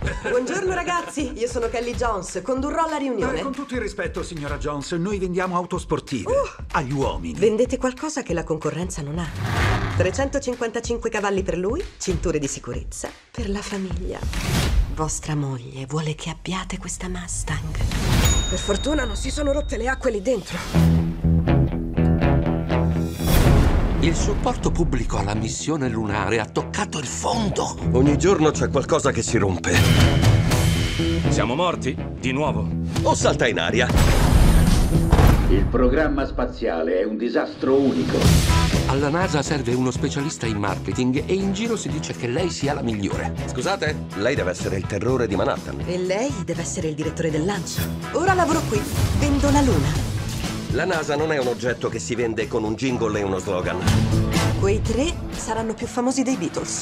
Buongiorno ragazzi, io sono Kelly Jones, condurrò la riunione. Con tutto il rispetto, signora Jones, noi vendiamo auto sportive agli uomini. Vendete qualcosa che la concorrenza non ha. 355 cavalli per lui, cinture di sicurezza per la famiglia. Vostra moglie vuole che abbiate questa Mustang. Per fortuna non si sono rotte le acque lì dentro. Il supporto pubblico alla missione lunare ha toccato il fondo. Ogni giorno c'è qualcosa che si rompe. Siamo morti? Di nuovo? O salta in aria. Il programma spaziale è un disastro unico. Alla NASA serve uno specialista in marketing e in giro si dice che lei sia la migliore. Scusate, lei deve essere il terrore di Manhattan. E lei deve essere il direttore del lancio. Ora lavoro qui, vendo la luna. La NASA non è un oggetto che si vende con un jingle e uno slogan. Quei tre saranno più famosi dei Beatles.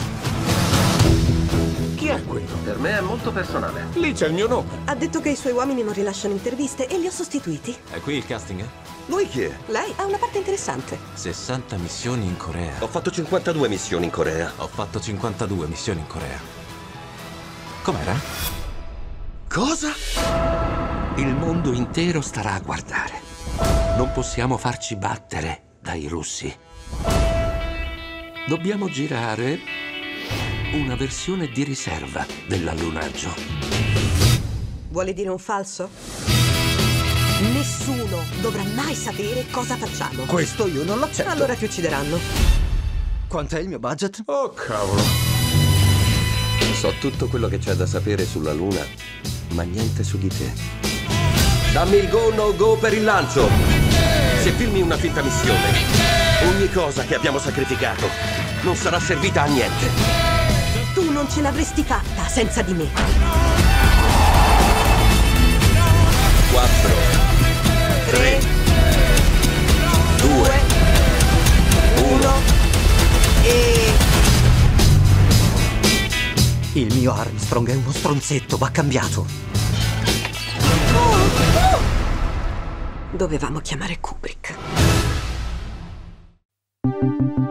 Chi è quello? Per me è molto personale. Lì c'è il mio nome. Ha detto che i suoi uomini non rilasciano interviste e li ho sostituiti. È qui il casting, Lui chi è? Lei ha una parte interessante. 60 missioni in Corea. Ho fatto 52 missioni in Corea. Ho fatto 52 missioni in Corea. Com'era? Cosa? Il mondo intero starà a guardare. Non possiamo farci battere dai russi. Dobbiamo girare una versione di riserva dell'allunaggio. Vuole dire un falso? Nessuno dovrà mai sapere cosa facciamo. Questo io non l'accetto. Allora ti uccideranno. Quant'è il mio budget? Oh, cavolo. So tutto quello che c'è da sapere sulla Luna, ma niente su di te. Dammi il go no go per il lancio. Se filmi una finta missione, ogni cosa che abbiamo sacrificato non sarà servita a niente. Tu non ce l'avresti fatta senza di me. 4, 3, 2, 1 e... Il mio Armstrong è uno stronzetto, va cambiato. Dovevamo chiamare Kubrick.